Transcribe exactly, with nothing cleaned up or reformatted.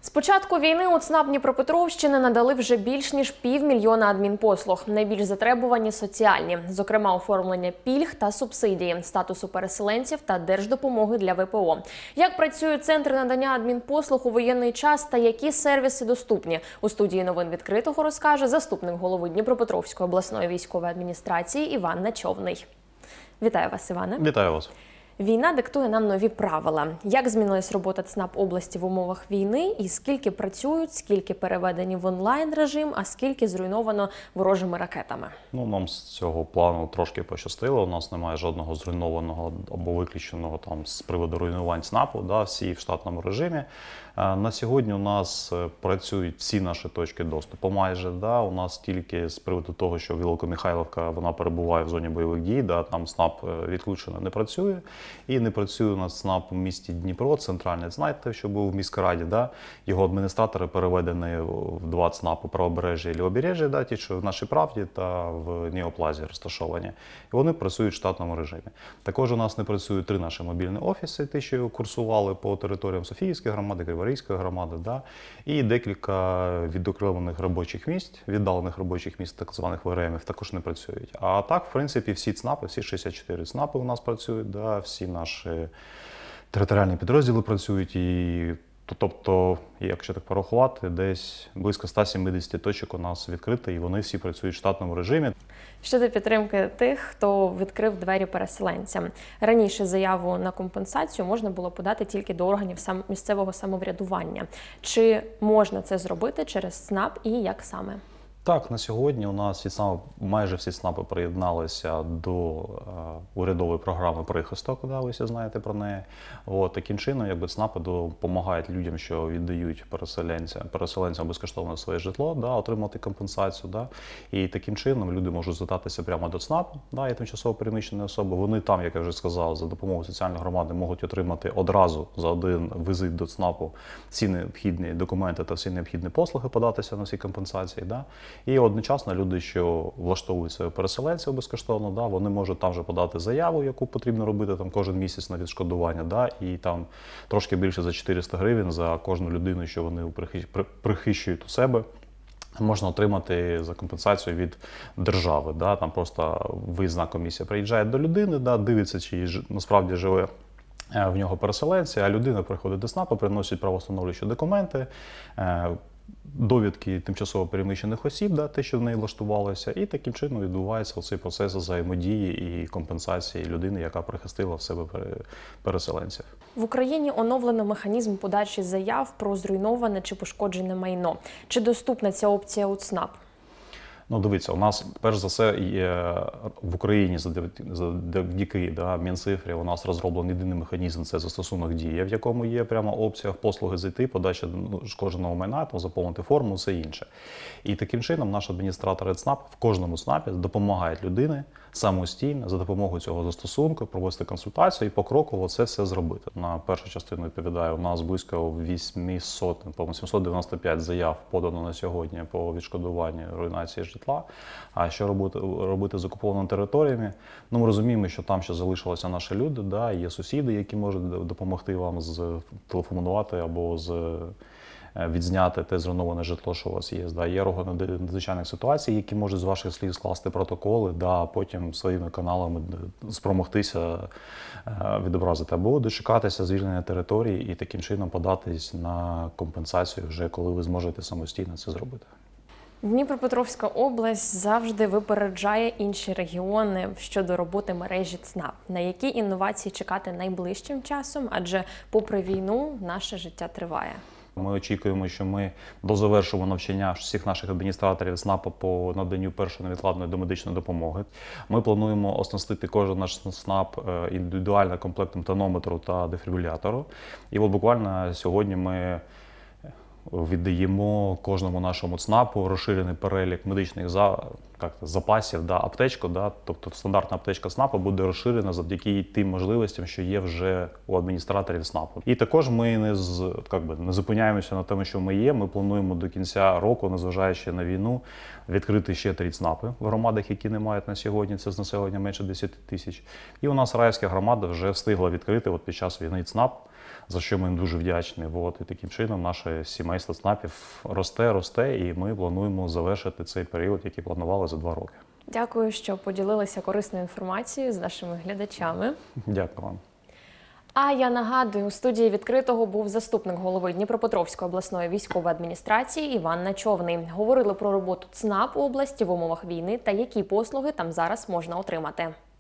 З початку війни у ЦНАП Дніпропетровщини надали вже більш ніж півмільйона адмінпослуг. Найбільш затребувані – соціальні, зокрема оформлення пільг та субсидії, статусу переселенців та держдопомоги для ВПО. Як працюють центри надання адмінпослуг у воєнний час та які сервіси доступні? У студії новин відкритого розкаже заступник голови Дніпропетровської обласної військової адміністрації Іван Начовний. Вітаю вас, Іване. Вітаю вас. Війна диктує нам нові правила. Як змінилась робота ЦНАП області в умовах війни і скільки працюють, скільки переведені в онлайн-режим, а скільки зруйновано ворожими ракетами? Ну, нам з цього плану трошки пощастило. У нас немає жодного зруйнованого або виключеного там з приводу руйнувань ЦНАПу, да, всі в штатному режимі. На сьогодні у нас працюють всі наші точки доступу майже. Да. У нас тільки з приводу того, що Великомихайлівка, вона перебуває в зоні бойових дій, да, там ЦНАП відключено не працює. І не працює у нас ЦНАП у місті Дніпро, центральний, знаєте, що був в міськраді, да? Його адміністратори переведені в два ЦНАПи правобережжя і лівобережжя, да? Ті, що в Нашій Правді та в Неоплазі розташовані. І вони працюють в штатному режимі. Також у нас не працюють три наші мобільні офіси, ті, що курсували по територіям Софіївської громади, Криворізької громади, да? І декілька відокремлених робочих місць, віддалених робочих місць, так званих ВРМів, також не працюють. А так, в принципі, всі ЦНАПи, всі шістдесят чотири ЦНАПи у нас працюють, да? Всі наші територіальні підрозділи працюють, і, тобто, якщо так порахувати, десь близько ста сімдесяти точок у нас відкрито, і вони всі працюють в штатному режимі. Щодо підтримки тих, хто відкрив двері переселенцям. Раніше заяву на компенсацію можна було подати тільки до органів сам... місцевого самоврядування. Чи можна це зробити через ЦНАП і як саме? Так, на сьогодні у нас всі, майже всі ЦНАПи приєдналися до е, урядової програми «Прихисток», да, ви всі знаєте про неї. От, таким чином, якби ЦНАПи допомагають людям, що віддають переселенцям, переселенцям безкоштовно своє житло, да, отримати компенсацію. Да. І таким чином люди можуть звертатися прямо до ЦНАПу, да, і тимчасово переміщені особи. Вони там, як я вже сказав, за допомогою соціальної громади можуть отримати одразу за один візит до ЦНАПу всі необхідні документи та всі необхідні послуги, податися на всі компенсації. Да. І одночасно люди, що влаштовують своїх переселенців безкоштовно, да, вони можуть там вже подати заяву, яку потрібно робити там кожен місяць на відшкодування, да, і там трошки більше за чотириста гривень за кожну людину, що вони прихищують у себе, можна отримати за компенсацію від держави. Да, там просто виїзна комісія приїжджає до людини, да, дивиться, чи насправді живе в нього переселенці, а людина приходить до ЦНАПу, приносить правовстановлюючі документи, довідки тимчасово переміщених осіб, да, те, що в неї влаштувалося, і таким чином відбувається цей процес взаємодії і компенсації людини, яка прихистила в себе переселенців. В Україні оновлено механізм подачі заяв про зруйноване чи пошкоджене майно. Чи доступна ця опція у ЦНАП? Ну, дивіться, у нас, перш за все, є в Україні завдяки да, Мінцифрі у нас розроблений єдиний механізм – це застосунок «Дія», в якому є прямо опція послуги зайти, подача шкодженого майна, там, заповнити форму, все інше. І таким чином наші адміністратори ЦНАП в кожному ЦНАПі допомагають людині самостійно за допомогою цього застосунку провести консультацію і покроково це все зробити. На першу частину відповідаю, у нас близько вісімсот, сімсот дев'яносто п'ять заяв подано на сьогодні по відшкодуванню руйнації житла. А що робити, робити з окупованими територіями? Ну, ми розуміємо, що там ще залишилися наші люди, да, є сусіди, які можуть допомогти вам телефонувати або з відзняти те зруйноване житло, що у вас є. Да. Є органи надзвичайних ситуацій, які можуть з ваших слів скласти протоколи, да, а потім своїми каналами спромогтися відобразити. Або дочекатися звільнення території і таким чином податись на компенсацію вже, коли ви зможете самостійно це зробити. Дніпропетровська область завжди випереджає інші регіони щодо роботи мережі ЦНАП. На які інновації чекати найближчим часом? Адже попри війну наше життя триває. Ми очікуємо, що ми дозавершимо навчання всіх наших адміністраторів ЦНАПу по наданню першої невідкладної домедичної допомоги. Ми плануємо оснастити кожен наш ЦНАП індивідуальним комплектом тонометру та дефібрилятору. І от буквально сьогодні ми віддаємо кожному нашому ЦНАПу розширений перелік медичних за, як, запасів, да, аптечку, да, тобто стандартна аптечка ЦНАПу буде розширена завдяки тим можливостям, що є вже у адміністраторів ЦНАПу. І також ми не, з, як би, не зупиняємося на тому, що ми є, ми плануємо до кінця року, незважаючи на війну, відкрити ще три ЦНАПи в громадах, які не мають на сьогодні, це з населення менше десяти тисяч. І у нас Раївська громада вже встигла відкрити от під час війни ЦНАП за що ми їм дуже вдячні. От, і таким чином наше сімейство ЦНАПів росте, росте, і ми плануємо завершити цей період, який планували за два роки. Дякую, що поділилися корисною інформацією з нашими глядачами. Дякую вам. А я нагадую, у студії «Відкритого» був заступник голови Дніпропетровської обласної військової адміністрації Іван Начовний. Говорили про роботу ЦНАП у області в умовах війни та які послуги там зараз можна отримати.